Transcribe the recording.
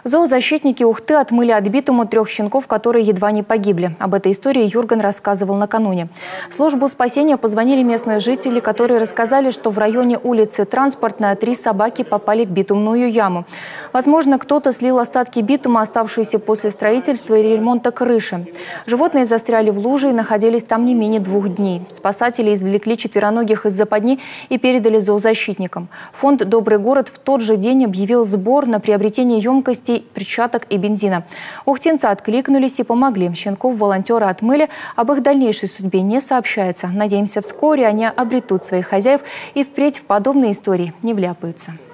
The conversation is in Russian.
Зоозащитники Ухты отмыли от битума 3 щенков, которые едва не погибли. Об этой истории Юрген рассказывал накануне. В службу спасения позвонили местные жители, которые рассказали, что в районе улицы Транспортная 3 собаки попали в битумную яму. Возможно, кто-то слил остатки битума, оставшиеся после строительства и ремонта крыши. Животные застряли в луже и находились там не менее 2 дней. Спасатели извлекли четвероногих из западни и передали зоозащитникам. Фонд «Добрый город» в тот же день объявил сбор на приобретение емкостей, перчаток и бензина. Ухтинцы откликнулись и помогли. Щенков волонтеры отмыли. Об их дальнейшей судьбе не сообщается. Надеемся, вскоре они обретут своих хозяев и впредь в подобные истории не вляпаются.